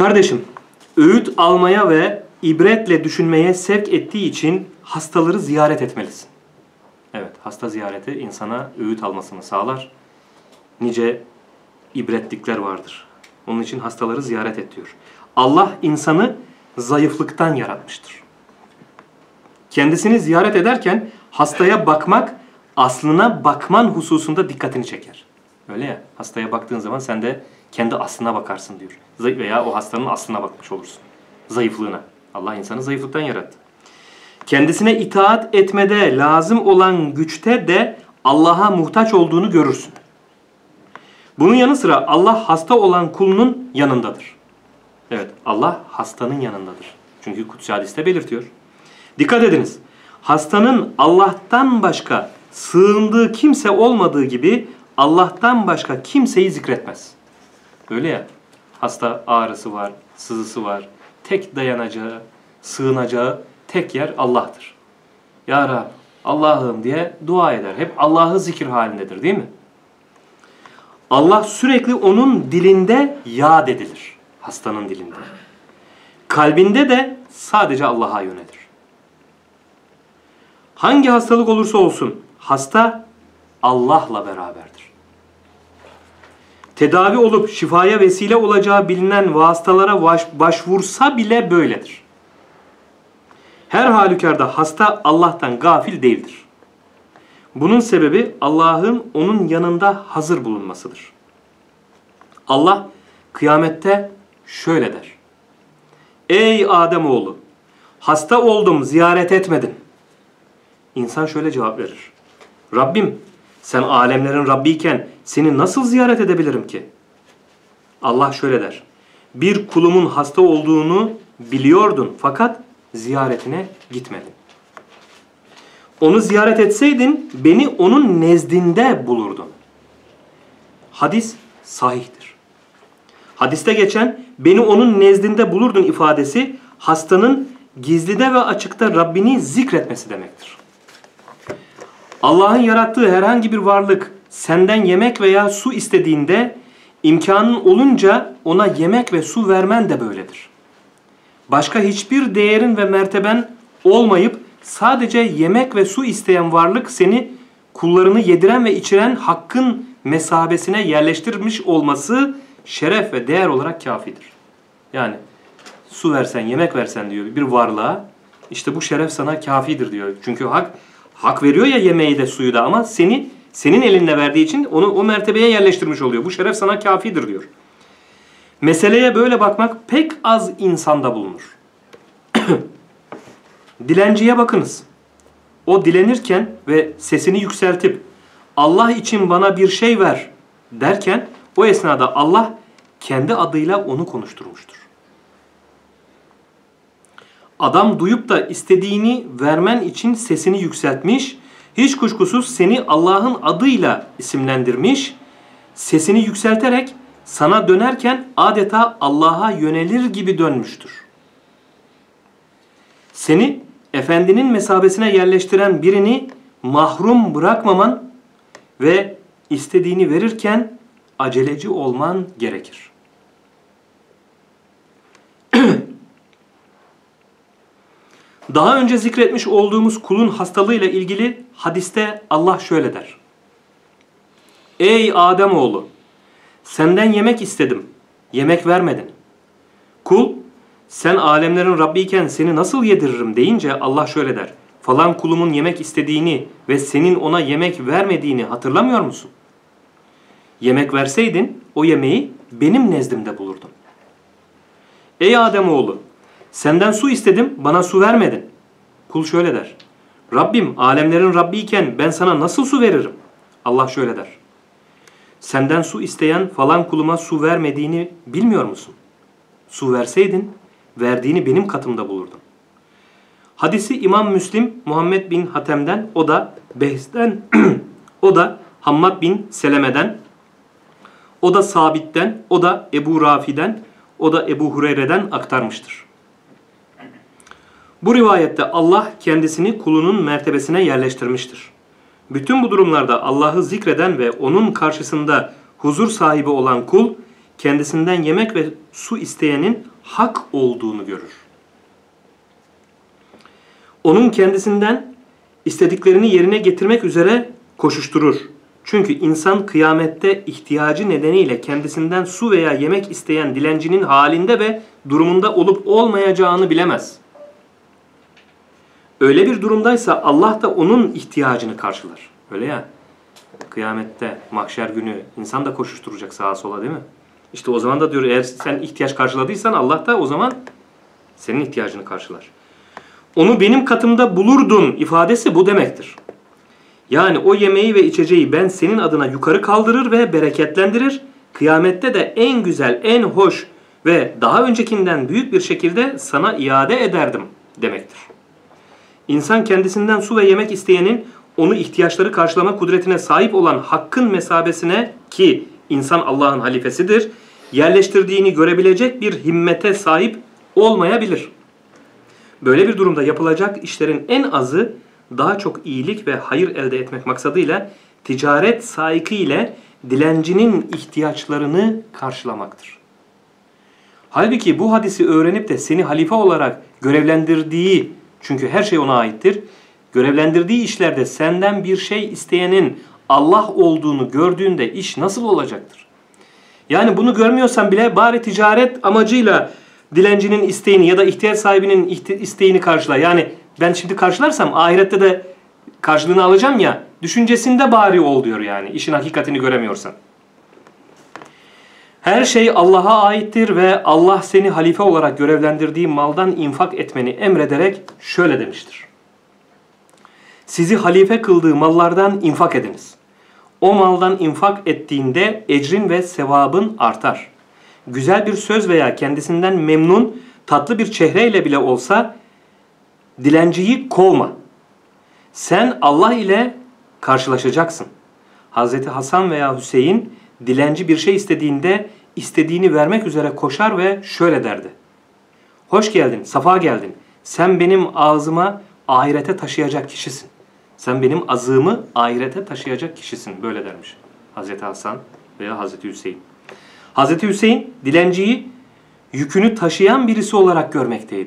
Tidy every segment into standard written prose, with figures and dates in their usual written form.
Kardeşim, öğüt almaya ve ibretle düşünmeye sevk ettiği için hastaları ziyaret etmelisin. Evet, hasta ziyareti insana öğüt almasını sağlar. Nice ibretlikler vardır. Onun için hastaları ziyaret et diyor. Allah insanı zayıflıktan yaratmıştır. Kendisini ziyaret ederken hastaya bakmak, aslına bakman hususunda dikkatini çeker. Öyle ya, hastaya baktığın zaman sen de kendi aslına bakarsın diyor. Veya o hastanın aslına bakmış olursun. Zayıflığına. Allah insanı zayıflıktan yarattı. Kendisine itaat etmede lazım olan güçte de Allah'a muhtaç olduğunu görürsün. Bunun yanı sıra Allah hasta olan kulunun yanındadır. Evet, Allah hastanın yanındadır. Çünkü Kutsi hadiste belirtiyor. Dikkat ediniz. Hastanın Allah'tan başka sığındığı kimse olmadığı gibi Allah'tan başka kimseyi zikretmez. Öyle ya, hasta ağrısı var, sızısı var. Tek dayanacağı, sığınacağı tek yer Allah'tır. Ya Rab, Allah'ım diye dua eder. Hep Allah'ı zikir halindedir, değil mi? Allah sürekli onun dilinde yad edilir. Hastanın dilinde. Kalbinde de sadece Allah'a yönelir. Hangi hastalık olursa olsun hasta Allah'la beraberdir. Tedavi olup şifaya vesile olacağı bilinen vasıtalara başvursa bile böyledir. Her halükarda hasta Allah'tan gafil değildir. Bunun sebebi Allah'ın onun yanında hazır bulunmasıdır. Allah kıyamette şöyle der. Ey Ademoğlu, hasta oldum, ziyaret etmedin. İnsan şöyle cevap verir. Rabbim, sen alemlerin Rabbiyken seni nasıl ziyaret edebilirim ki? Allah şöyle der. Bir kulumun hasta olduğunu biliyordun fakat ziyaretine gitmedin. Onu ziyaret etseydin beni onun nezdinde bulurdun. Hadis sahihtir. Hadiste geçen beni onun nezdinde bulurdun ifadesi hastanın gizlide ve açıkta Rabbini zikretmesi demektir. Allah'ın yarattığı herhangi bir varlık senden yemek veya su istediğinde imkanın olunca ona yemek ve su vermen de böyledir. Başka hiçbir değerin ve merteben olmayıp sadece yemek ve su isteyen varlık seni kullarını yediren ve içiren hakkın mesabesine yerleştirmiş olması şeref ve değer olarak kafidir. Yani su versen, yemek versen diyor bir varlığa, işte bu şeref sana kafidir diyor. Çünkü hak veriyor ya yemeği de suyu da ama senin elinde verdiği için onu o mertebeye yerleştirmiş oluyor. Bu şeref sana kafidir diyor. Meseleye böyle bakmak pek az insanda bulunur. Dilenciye bakınız. O dilenirken ve sesini yükseltip Allah için bana bir şey ver derken o esnada Allah kendi adıyla onu konuşturmuştur. Adam duyup da istediğini vermen için sesini yükseltmiş, hiç kuşkusuz seni Allah'ın adıyla isimlendirmiş, sesini yükselterek sana dönerken adeta Allah'a yönelir gibi dönmüştür. Seni efendinin mesabesine yerleştiren birini mahrum bırakmaman ve istediğini verirken aceleci olman gerekir. Daha önce zikretmiş olduğumuz kulun hastalığıyla ilgili hadiste Allah şöyle der. Ey Ademoğlu, senden yemek istedim, yemek vermedin. Kul, sen alemlerin Rabbiyken seni nasıl yediririm deyince Allah şöyle der. Falan kulumun yemek istediğini ve senin ona yemek vermediğini hatırlamıyor musun? Yemek verseydin o yemeği benim nezdimde bulurdun. Ey Ademoğlu, senden su istedim, bana su vermedin. Kul şöyle der. Rabbim, alemlerin Rabbiyken ben sana nasıl su veririm? Allah şöyle der. Senden su isteyen falan kuluma su vermediğini bilmiyor musun? Su verseydin, verdiğini benim katımda bulurdun. Hadisi İmam Müslim Muhammed bin Hatem'den, o da Behz'den, o da Hammad bin Seleme'den, o da Sabit'ten, o da Ebu Rafi'den, o da Ebu Hureyre'den aktarmıştır. Bu rivayette Allah kendisini kulunun mertebesine yerleştirmiştir. Bütün bu durumlarda Allah'ı zikreden ve onun karşısında huzur sahibi olan kul, kendisinden yemek ve su isteyenin hak olduğunu görür. Onun kendisinden istediklerini yerine getirmek üzere koşuşturur. Çünkü insan kıyamette ihtiyacı nedeniyle kendisinden su veya yemek isteyen dilencinin halinde ve durumunda olup olmayacağını bilemez. Öyle bir durumdaysa Allah da onun ihtiyacını karşılar. Öyle ya. Kıyamette, mahşer günü insan da koşuşturacak sağa sola, değil mi? İşte o zaman da diyor, eğer sen ihtiyaç karşıladıysan Allah da o zaman senin ihtiyacını karşılar. Onu benim katımda bulurdun ifadesi bu demektir. Yani o yemeği ve içeceği ben senin adına yukarı kaldırır ve bereketlendirir. Kıyamette de en güzel, en hoş ve daha öncekinden büyük bir şekilde sana iade ederdim demektir. İnsan kendisinden su ve yemek isteyenin onu ihtiyaçları karşılama kudretine sahip olan hakkın mesabesine, ki insan Allah'ın halifesidir, yerleştirdiğini görebilecek bir himmete sahip olmayabilir. Böyle bir durumda yapılacak işlerin en azı daha çok iyilik ve hayır elde etmek maksadıyla ticaret saiki ile dilencinin ihtiyaçlarını karşılamaktır. Halbuki bu hadisi öğrenip de seni halife olarak görevlendirdiği, çünkü her şey ona aittir, görevlendirdiği işlerde senden bir şey isteyenin Allah olduğunu gördüğünde iş nasıl olacaktır? Yani bunu görmüyorsan bile bari ticaret amacıyla dilencinin isteğini ya da ihtiyaç sahibinin isteğini karşıla. Yani ben şimdi karşılarsam ahirette de karşılığını alacağım ya, düşüncesinde bari ol diyor yani, işin hakikatini göremiyorsan. Her şey Allah'a aittir ve Allah seni halife olarak görevlendirdiği maldan infak etmeni emrederek şöyle demiştir. Sizi halife kıldığı mallardan infak ediniz. O maldan infak ettiğinde ecrin ve sevabın artar. Güzel bir söz veya kendisinden memnun, tatlı bir çehreyle bile olsa dilenciyi kovma. Sen Allah ile karşılaşacaksın. Hazreti Hasan veya Hüseyin dilenci bir şey istediğinde istediğini vermek üzere koşar ve şöyle derdi. Hoş geldin, safa geldin. Sen benim ağzıma ahirete taşıyacak kişisin. Sen benim azığımı ahirete taşıyacak kişisin. Böyle dermiş Hazreti Hasan veya Hazreti Hüseyin. Hazreti Hüseyin dilenciyi yükünü taşıyan birisi olarak görmekteydi.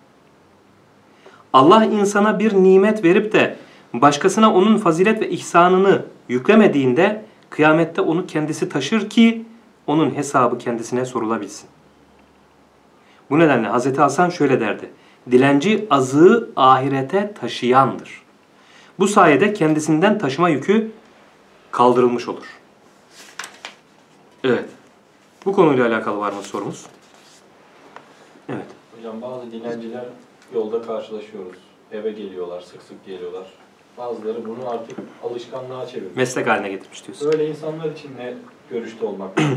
Allah insana bir nimet verip de başkasına onun fazilet ve ihsanını yüklemediğinde kıyamette onu kendisi taşır ki onun hesabı kendisine sorulabilsin. Bu nedenle Hazreti Hasan şöyle derdi. Dilenci azığı ahirete taşıyandır. Bu sayede kendisinden taşıma yükü kaldırılmış olur. Evet. Bu konuyla alakalı var mı sorumuz? Evet. Hocam bazı dilenciler yolda karşılaşıyoruz. Eve geliyorlar, sık sık geliyorlar. Bazıları bunu artık alışkanlığa çevirmiş. Meslek haline getirmiş diyorsun. Öyle insanlar için ne görüşte olmak lazım?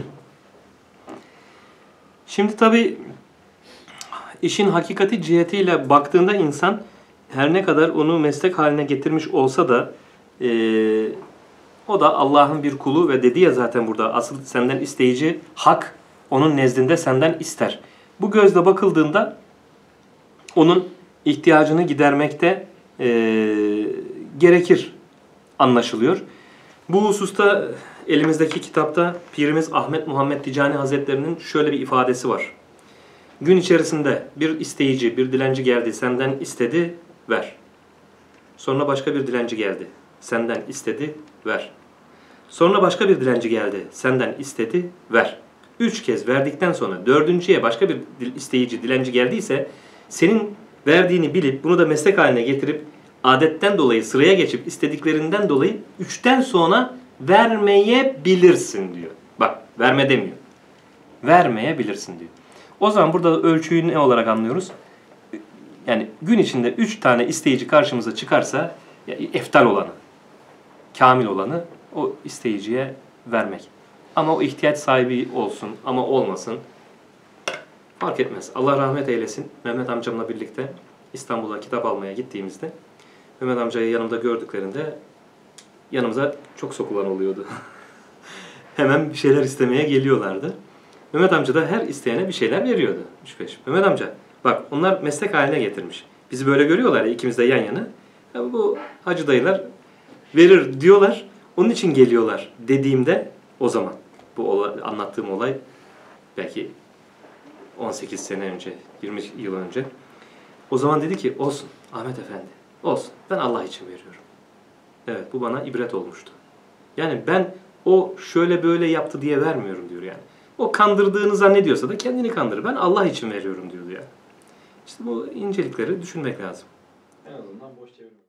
Şimdi tabii işin hakikati cihetiyle baktığında insan her ne kadar onu meslek haline getirmiş olsa da o da Allah'ın bir kulu ve dedi ya zaten burada asıl senden isteyici hak onun nezdinde senden ister. Bu gözle bakıldığında onun ihtiyacını gidermekte gerekir anlaşılıyor. Bu hususta elimizdeki kitapta Pirimiz Ahmet Muhammed Ticani Hazretleri'nin şöyle bir ifadesi var. Gün içerisinde bir isteyici, bir dilenci geldi, senden istedi, ver. Sonra başka bir dilenci geldi, senden istedi, ver. Sonra başka bir dilenci geldi, senden istedi, ver. 3 kez verdikten sonra 4.'ye başka bir isteyici, dilenci geldiyse senin verdiğini bilip bunu da meslek haline getirip adetten dolayı sıraya geçip istediklerinden dolayı 3'ten sonra vermeyebilirsin diyor. Bak verme demiyor. Vermeyebilirsin diyor. O zaman burada ölçüyü ne olarak anlıyoruz? Yani gün içinde 3 tane isteyici karşımıza çıkarsa eftal olanı, kamil olanı o isteyiciye vermek. Ama o ihtiyaç sahibi olsun ama olmasın fark etmez. Allah rahmet eylesin. Mehmet amcamla birlikte İstanbul'a kitap almaya gittiğimizde Mehmet amcayı yanımda gördüklerinde yanımıza çok sokulan oluyordu. Hemen bir şeyler istemeye geliyorlardı. Mehmet amca da her isteyene bir şeyler veriyordu. 3-5. Mehmet amca bak onlar meslek haline getirmiş. Bizi böyle görüyorlar ya ikimiz de yan yana. Ya bu hacı dayılar verir diyorlar. Onun için geliyorlar dediğimde o zaman bu anlattığım olay belki 18 sene önce, 20 yıl önce. O zaman dedi ki olsun Ahmet Efendi, olsun ben Allah için veriyorum. Evet, bu bana ibret olmuştu. Yani ben o şöyle böyle yaptı diye vermiyorum diyor yani. O kandırdığını zannediyorsa da kendini kandırır. Ben Allah için veriyorum diyordu yani. İşte bu incelikleri düşünmek lazım. En azından boş çevirmek.